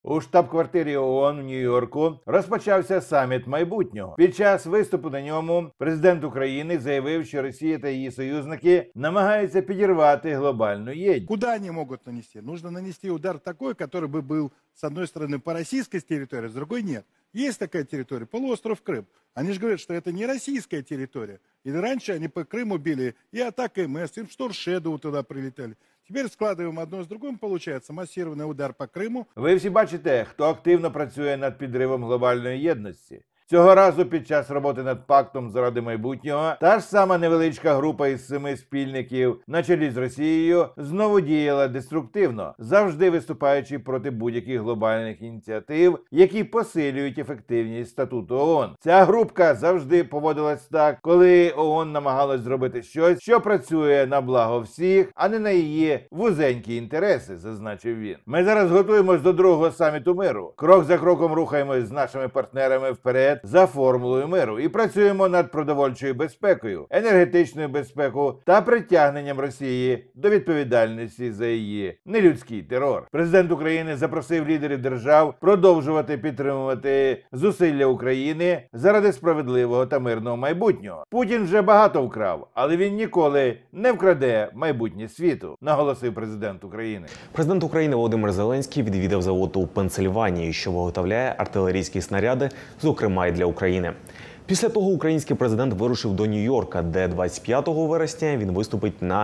У штаб-квартирі ООН в Нью-Йорку розпочався саміт майбутнього. Під час виступу на ньому президент України заявив, що Росія та її союзники намагаються підірвати глобальну єдність. Куда они могут нанести? Нужно нанести удар такой, который бы был, с одной стороны, по российской территории, с другой нет. Есть такая территория, полуостров Крым. Они же говорят, что это не российская территория. И раньше они по Крыму били и атака МС, и Шторм Шэдоу туда прилетали. Теперь складываем одно с другим, получается массированный удар по Криму. Ви всі бачите, хто активно працює над підривом глобальної єдності. Цього разу під час роботи над пактом заради майбутнього та ж сама невеличка група із 7 спільників на чолі з Росією знову діяла деструктивно, завжди виступаючи проти будь-яких глобальних ініціатив, які посилюють ефективність статуту ООН. Ця групка завжди поводилась так, коли ООН намагалась зробити щось, що працює на благо всіх, а не на її вузенькі інтереси, зазначив він. Ми зараз готуємось до другого саміту миру. Крок за кроком рухаємось з нашими партнерами вперед за формулою миру і працюємо над продовольчою безпекою, енергетичною безпекою та притягненням Росії до відповідальності за її нелюдський терор. Президент України запросив лідерів держав продовжувати підтримувати зусилля України заради справедливого та мирного майбутнього. Путін вже багато вкрав, але він ніколи не вкраде майбутнє світу, наголосив президент України. Президент України Володимир Зеленський відвідав завод у Пенсильванії, що виготовляє артилерійські снаряди, зокрема й для України. Після того український президент вирушив до Нью-Йорка, де 25 вересня він виступить на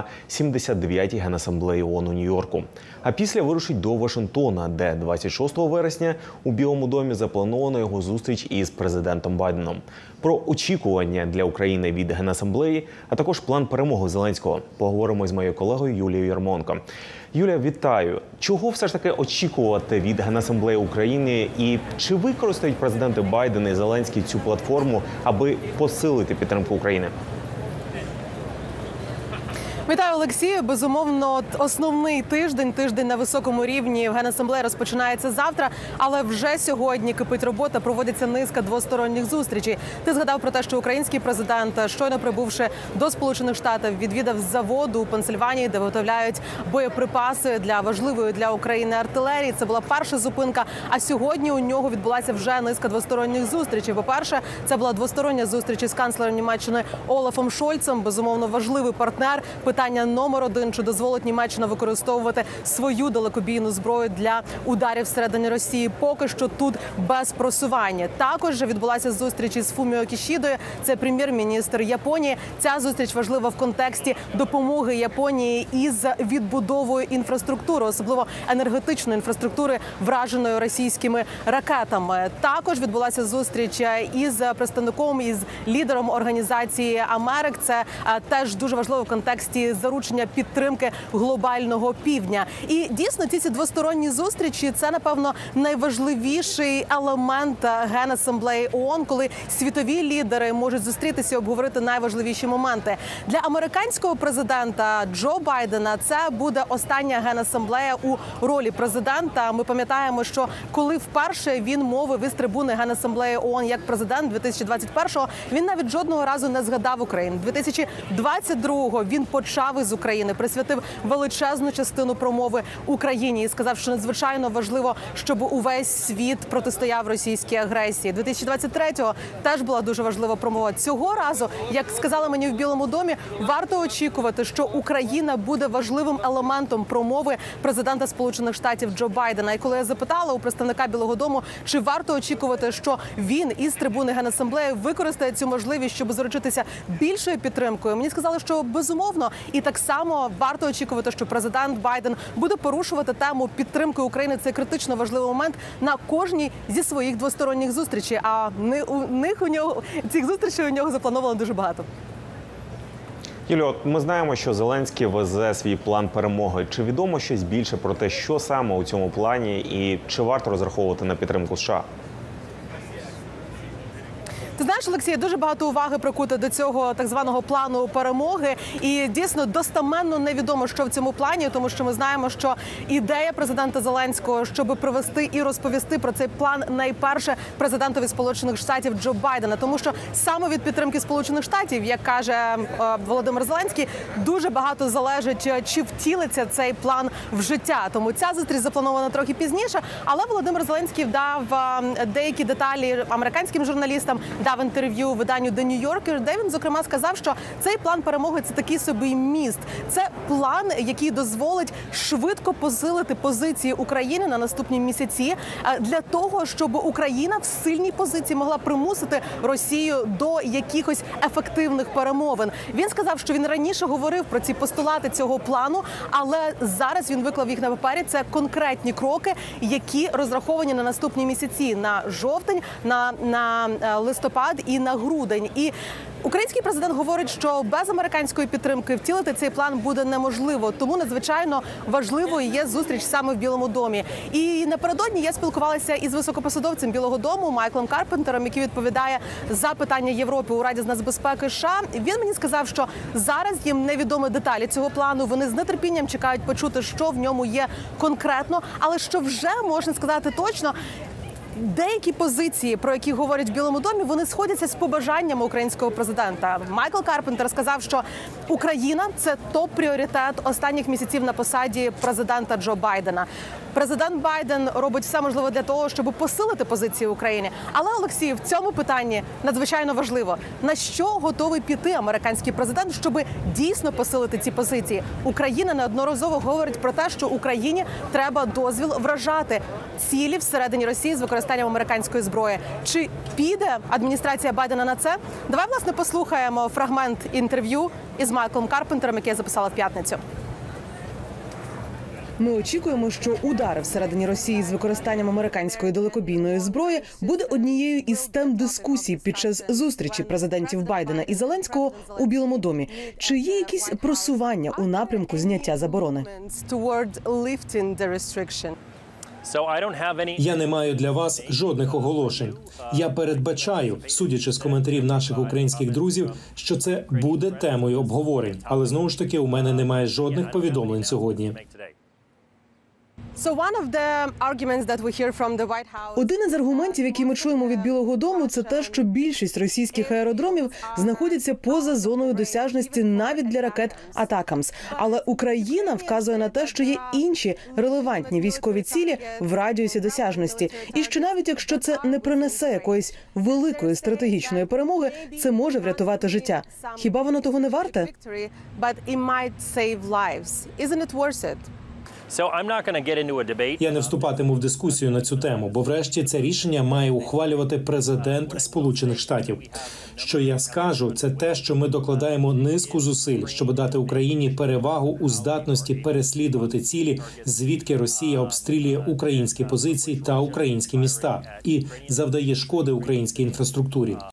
79-й Генасамблеї ООН у Нью-Йорку. А після вирушить до Вашингтона, де 26 вересня у Білому домі заплановано його зустріч із президентом Байденом. Про очікування для України від Генасамблеї, а також план перемоги Зеленського поговоримо з моєю колегою Юлією Ярмонко. Юлія, вітаю! Чого все ж таки очікувати від Генасамблеї України і чи використають президенти Байден і Зеленський цю платформу, аби посилити підтримку України? Вітаю, Олексію. Безумовно, основний тиждень на високому рівні в Генасамблеї розпочинається завтра, але вже сьогодні кипить робота, проводиться низка двосторонніх зустрічей. Ти згадав про те, що український президент, щойно прибувши до Сполучених Штатів, відвідав заводу у Пенсильванії, де виготовляють боєприпаси для важливої для України артилерії. Це була перша зупинка, а сьогодні у нього відбулася вже низка двосторонніх зустрічей. По-перше, це була двостороння зустріч із канцлером Німеччини Олафом Шольцем, безумовно, важливий партнер. Питання номер один – чи дозволить Німеччина використовувати свою далекобійну зброю для ударів всередині Росії. Поки що тут без просування. Також відбулася зустріч із Фуміо Кішідою, це прем'єр-міністр Японії. Ця зустріч важлива в контексті допомоги Японії із відбудовою інфраструктури, особливо енергетичної інфраструктури, враженої російськими ракетами. Також відбулася зустріч із представником, із лідером Організації Америк. Це теж дуже важливо в контексті заручення підтримки глобального півдня. І дійсно ці двосторонні зустрічі – це, напевно, найважливіший елемент Генасамблеї ООН, коли світові лідери можуть зустрітися і обговорити найважливіші моменти. Для американського президента Джо Байдена це буде остання Генасамблея у ролі президента. Ми пам'ятаємо, що коли вперше він мовив із трибуни Генасамблеї ООН як президент 2021-го, він навіть жодного разу не згадав Україну. 2022-го він почав із України, присвятив величезну частину промови Україні і сказав, що надзвичайно важливо, щоб увесь світ протистояв російській агресії. 2023-го теж була дуже важлива промова. Цього разу, як сказали мені в Білому домі, варто очікувати, що Україна буде важливим елементом промови президента Сполучених Штатів Джо Байдена. І коли я запитала у представника Білого дому, чи варто очікувати, що він із трибуни Генасамблеї використає цю можливість, щоб заручитися більшою підтримкою, мені сказали, що безумовно. І так само варто очікувати, що президент Байден буде порушувати тему підтримки України. Це критично важливий момент на кожній зі своїх двосторонніх зустрічей. А цих зустрічей у нього заплановано дуже багато. Юліо, ми знаємо, що Зеленський везе свій план перемоги. Чи відомо щось більше про те, що саме у цьому плані і чи варто розраховувати на підтримку США? Ти знаєш, Олексій, дуже багато уваги прикуто до цього так званого плану перемоги. І дійсно достеменно невідомо, що в цьому плані, тому що ми знаємо, що ідея президента Зеленського, щоб провести і розповісти про цей план найперше президентові Сполучених Штатів Джо Байдена. Тому що саме від підтримки Сполучених Штатів, як каже Володимир Зеленський, дуже багато залежить, чи втілиться цей план в життя. Тому ця зустріч запланована трохи пізніше. Але Володимир Зеленський дав деякі деталі американським журналістам, дав інтерв'ю виданню The New Yorker, де він, зокрема, сказав, що цей план перемоги – це такий собі міст. Це план, який дозволить швидко посилити позиції України на наступні місяці для того, щоб Україна в сильній позиції могла примусити Росію до якихось ефективних перемовин. Він сказав, що він раніше говорив про ці постулати цього плану, але зараз він виклав їх на папері. Це конкретні кроки, які розраховані на наступні місяці, на жовтень, на листопад і на грудень. І український президент говорить, що без американської підтримки втілити цей план буде неможливо. Тому надзвичайно важливою є зустріч саме в Білому домі. І напередодні я спілкувалася із високопосадовцем Білого дому Майклом Карпентером, який відповідає за питання Європи у Раді з нацбезпеки США. Він мені сказав, що зараз їм невідомі деталі цього плану. Вони з нетерпінням чекають почути, що в ньому є конкретно, але що вже можна сказати точно. Деякі позиції, про які говорять в Білому домі, вони сходяться з побажаннями українського президента. Майкл Карпентер сказав, що Україна – це топ-пріоритет останніх місяців на посаді президента Джо Байдена. Президент Байден робить все можливе для того, щоб посилити позиції України. Але, Олексій, в цьому питанні надзвичайно важливо, на що готовий піти американський президент, щоб дійсно посилити ці позиції. Україна неодноразово говорить про те, що Україні треба дозвіл вражати цілі всередині Росії з використанням американської зброї. Чи піде адміністрація Байдена на це? Давай, власне, послухаємо фрагмент інтерв'ю із Майклом Карпентером, яке я записала в п'ятницю. Ми очікуємо, що удари всередині Росії з використанням американської далекобійної зброї буде однією із тем дискусій під час зустрічі президентів Байдена і Зеленського у Білому домі. Чи є якісь просування у напрямку зняття заборони? Я не маю для вас жодних оголошень. Я передбачаю, судячи з коментарів наших українських друзів, що це буде темою обговорень. Але знову ж таки, у мене немає жодних повідомлень сьогодні. Один із аргументів, які ми чуємо від Білого дому, це те, що більшість російських аеродромів знаходяться поза зоною досяжності навіть для ракет «Атакамс». Але Україна вказує на те, що є інші релевантні військові цілі в радіусі досяжності. І що навіть якщо це не принесе якоїсь великої стратегічної перемоги, це може врятувати життя. Хіба воно того не варте? Я не вступатиму в дискусію на цю тему, бо врешті це рішення має ухвалювати президент Сполучених Штатів. Що я скажу, це те, що ми докладаємо низку зусиль, щоб дати Україні перевагу у здатності переслідувати цілі, звідки Росія обстрілює українські позиції та українські міста і завдає шкоди українській інфраструктурі.